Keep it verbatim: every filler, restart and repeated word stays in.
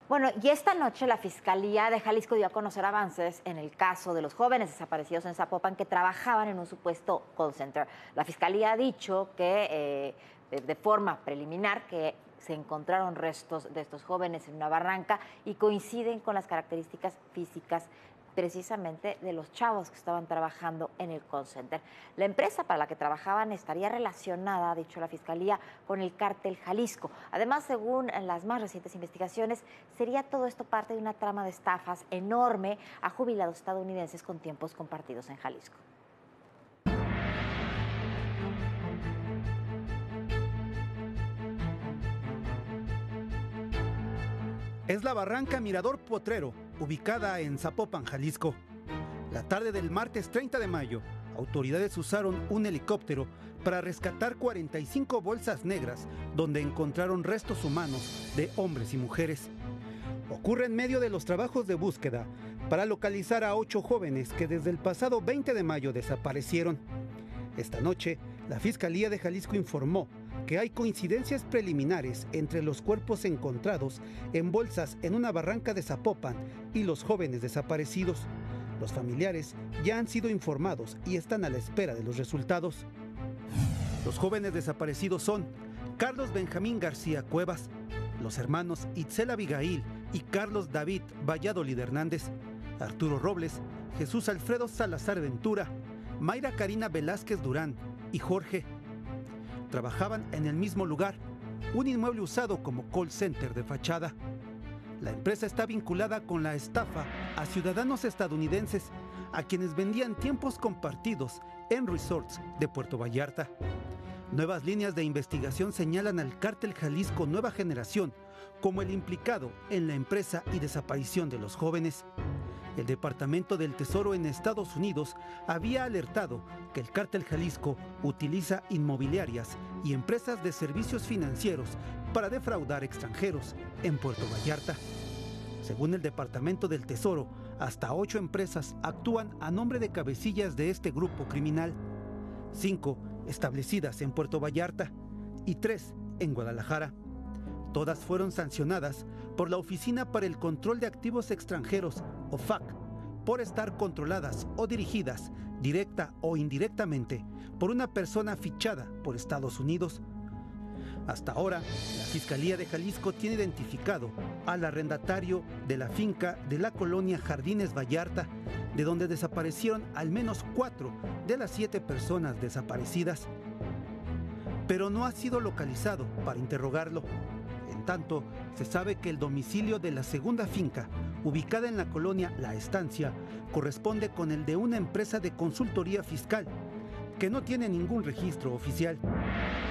Bueno, y esta noche la Fiscalía de Jalisco dio a conocer avances en el caso de los jóvenes desaparecidos en Zapopan que trabajaban en un supuesto call center. La Fiscalía ha dicho que eh, de, de forma preliminar que se encontraron restos de estos jóvenes en una barranca y coinciden con las características físicas precisamente de los chavos que estaban trabajando en el call center. La empresa para la que trabajaban estaría relacionada, ha dicho la Fiscalía, con el cártel Jalisco. Además, según las más recientes investigaciones, sería todo esto parte de una trama de estafas enorme a jubilados estadounidenses con tiempos compartidos en Jalisco. Es la barranca Mirador Potrero, ubicada en Zapopan, Jalisco. La tarde del martes treinta de mayo, autoridades usaron un helicóptero para rescatar cuarenta y cinco bolsas negras donde encontraron restos humanos de hombres y mujeres. Ocurre en medio de los trabajos de búsqueda para localizar a ocho jóvenes que desde el pasado veinte de mayo desaparecieron. Esta noche, la Fiscalía de Jalisco informó que hay coincidencias preliminares entre los cuerpos encontrados en bolsas en una barranca de Zapopan y los jóvenes desaparecidos. Los familiares ya han sido informados y están a la espera de los resultados. Los jóvenes desaparecidos son Carlos Benjamín García Cuevas, los hermanos Itzel Abigail y Carlos David Valladolid Hernández, Arturo Robles, Jesús Alfredo Salazar Ventura, Mayra Karina Velázquez Durán y Jorge. Trabajaban en el mismo lugar, un inmueble usado como call center de fachada. La empresa está vinculada con la estafa a ciudadanos estadounidenses a quienes vendían tiempos compartidos en resorts de Puerto Vallarta. Nuevas líneas de investigación señalan al cártel Jalisco Nueva Generación como el implicado en la empresa y desaparición de los jóvenes. El Departamento del Tesoro en Estados Unidos había alertado que el cártel Jalisco utiliza inmobiliarias y empresas de servicios financieros para defraudar extranjeros en Puerto Vallarta. Según el Departamento del Tesoro, hasta ocho empresas actúan a nombre de cabecillas de este grupo criminal, cinco establecidas en Puerto Vallarta y tres en Guadalajara. Todas fueron sancionadas por la Oficina para el Control de Activos Extranjeros, O F A C, por estar controladas o dirigidas, directa o indirectamente, por una persona fichada por Estados Unidos. Hasta ahora, la Fiscalía de Jalisco tiene identificado al arrendatario de la finca de la colonia Jardines Vallarta, de donde desaparecieron al menos cuatro de las siete personas desaparecidas. Pero no ha sido localizado para interrogarlo. En tanto, se sabe que el domicilio de la segunda finca, ubicada en la colonia La Estancia, corresponde con el de una empresa de consultoría fiscal, que no tiene ningún registro oficial.